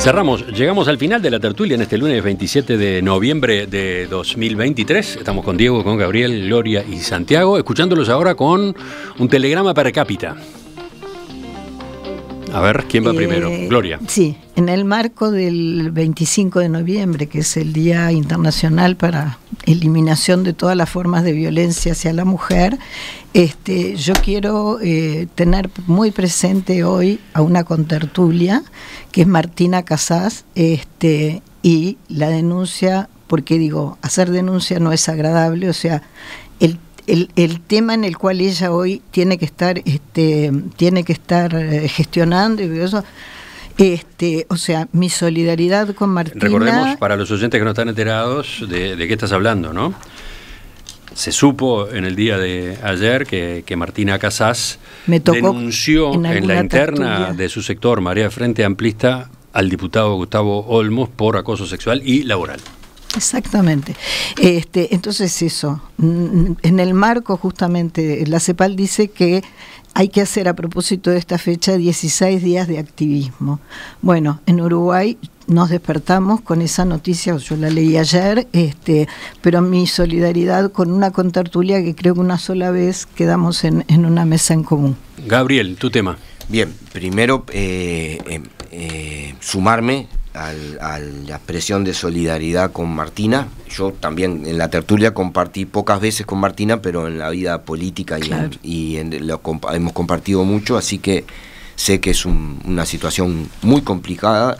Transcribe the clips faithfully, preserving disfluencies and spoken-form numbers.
Cerramos, llegamos al final de la tertulia en este lunes veintisiete de noviembre de dos mil veintitrés. Estamos con Diego, con Gabriel, Gloria y Santiago, escuchándolos ahora con un telegrama per cápita. A ver, ¿quién va eh, primero? Gloria. Sí, en el marco del veinticinco de noviembre, que es el Día Internacional para Eliminación de todas las formas de violencia hacia la mujer, este, yo quiero eh, tener muy presente hoy a una contertulia, que es Martina Casás, este, y la denuncia, porque digo, hacer denuncia no es agradable, o sea, el El, el tema en el cual ella hoy tiene que estar este tiene que estar eh, gestionando y eso, este o sea, mi solidaridad con Martina. Recordemos, para los oyentes que no están enterados de, de qué estás hablando, ¿no? Se supo en el día de ayer que, que Martina Casás Me tocó denunció en, en la interna tertulia de su sector, Marea Frente Amplista, al diputado Gustavo Olmos por acoso sexual y laboral. Exactamente. Este, entonces eso, en el marco justamente, la CEPAL dice que hay que hacer a propósito de esta fecha dieciséis días de activismo. Bueno, en Uruguay nos despertamos con esa noticia, yo la leí ayer, este, pero mi solidaridad con una contertulia que creo que una sola vez quedamos en, en una mesa en común. Gabriel, tu tema. Bien, primero eh, eh, eh, sumarme Al, a la expresión de solidaridad con Martina. Yo también en la tertulia compartí pocas veces con Martina, pero en la vida política y, claro. en, y en lo, hemos compartido mucho, así que sé que es un, una situación muy complicada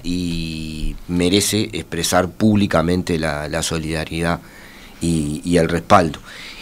y merece expresar públicamente la, la solidaridad y, y el respaldo.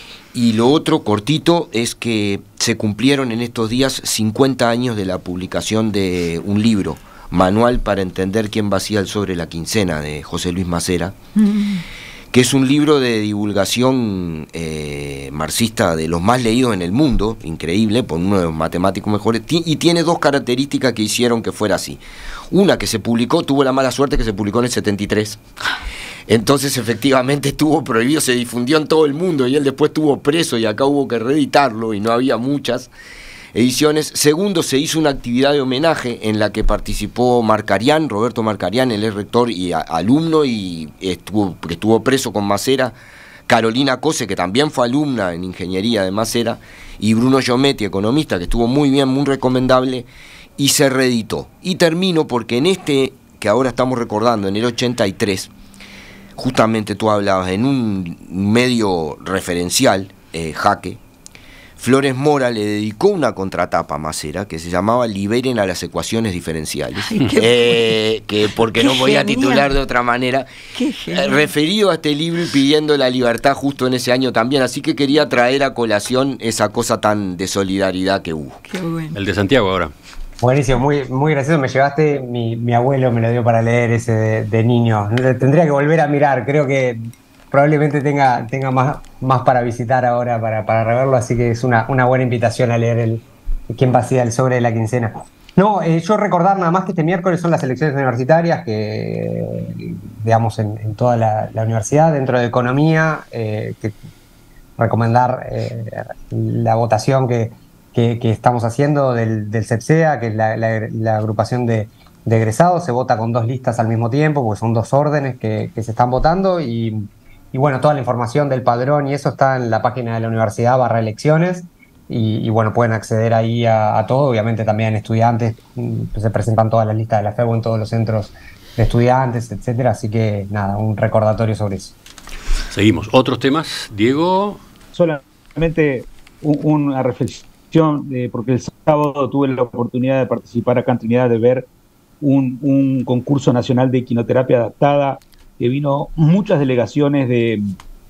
Y lo otro cortito es que se cumplieron en estos días cincuenta años de la publicación de un libro, Manual para entender quién vacía el sobre la quincena, de José Luis Macera, mm. que es un libro de divulgación eh, marxista de los más leídos en el mundo, increíble, por uno de los matemáticos mejores, y tiene dos características que hicieron que fuera así. Una, que se publicó, tuvo la mala suerte que se publicó en el setenta y tres, entonces efectivamente estuvo prohibido, se difundió en todo el mundo y él después estuvo preso y acá hubo que reeditarlo y no había muchas ediciones. Segundo, se hizo una actividad de homenaje en la que participó Marcarián, Roberto Marcarián, el ex rector y a, alumno y estuvo, que estuvo preso con Macera, Carolina Cose, que también fue alumna en ingeniería de Macera, y Bruno Giometti, economista, que estuvo muy bien, muy recomendable, y se reeditó. Y termino porque en este que ahora estamos recordando, en el ochenta y tres, justamente tú hablabas en un medio referencial, eh, Jaque, Flores Mora le dedicó una contratapa a Macera que se llamaba Liberen a las ecuaciones diferenciales. Ay, eh, que porque no podía genial. Titular de otra manera. Eh, referido a este libro y pidiendo la libertad justo en ese año también. Así que quería traer a colación esa cosa tan de solidaridad que hubo. Qué bueno. El de Santiago ahora. Buenísimo, muy, muy gracioso. Me llevaste, mi, mi abuelo me lo dio para leer ese de, de niño. Tendría que volver a mirar, creo que probablemente tenga, tenga más, más para visitar ahora, para, para reverlo, así que es una, una buena invitación a leer el quién vacía el sobre de la quincena. No, eh, yo recordar nada más que este miércoles son las elecciones universitarias, que digamos en, en toda la, la universidad, dentro de economía, eh, que recomendar eh, la votación que, que, que estamos haciendo del, del CEPSEA, que es la, la, la agrupación de, de egresados. Se vota con dos listas al mismo tiempo, porque son dos órdenes que, que se están votando y Y bueno, toda la información del padrón y eso está en la página de la universidad barra elecciones y, y bueno, pueden acceder ahí a, a todo. Obviamente también estudiantes, se presentan todas las listas de la FEU en todos los centros de estudiantes, etcétera. Así que nada, un recordatorio sobre eso. Seguimos. ¿Otros temas? Diego. Solamente un, una reflexión, eh, porque el sábado tuve la oportunidad de participar acá en Trinidad, de ver un, un concurso nacional de equinoterapia adaptada, que vino muchas delegaciones de,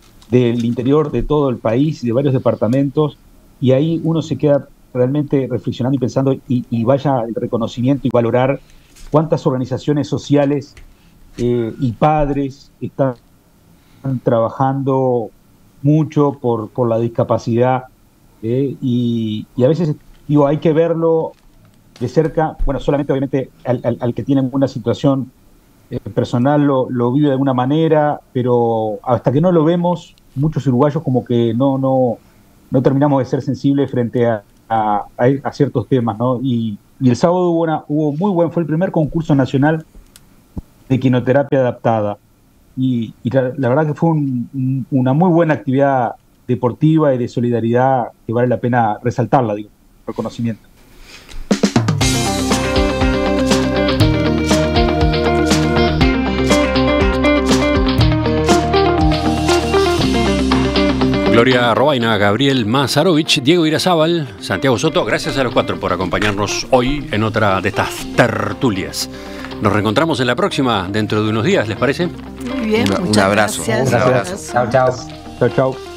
del interior de todo el país y de varios departamentos, y ahí uno se queda realmente reflexionando y pensando, y, y vaya el reconocimiento y valorar cuántas organizaciones sociales eh, y padres están trabajando mucho por, por la discapacidad, eh, y, y a veces digo, hay que verlo de cerca, bueno, solamente obviamente al, al, al que tiene una situación personal lo, lo vive de alguna manera, pero hasta que no lo vemos, muchos uruguayos como que no, no, no terminamos de ser sensibles frente a, a, a ciertos temas, ¿no? Y, y el sábado hubo, una, hubo muy buen, fue el primer concurso nacional equinoterapia adaptada. Y, y la, la verdad que fue un, un, una muy buena actividad deportiva y de solidaridad que vale la pena resaltarla, digo, reconocimiento. Gloria Robaina, Gabriel Mazarovich, Diego Irazábal, Santiago Soto, gracias a los cuatro por acompañarnos hoy en otra de estas tertulias. Nos reencontramos en la próxima, dentro de unos días, ¿les parece? Muy bien, un, muchas un abrazo. Gracias. Un abrazo. Chao, chao. Chao, chao.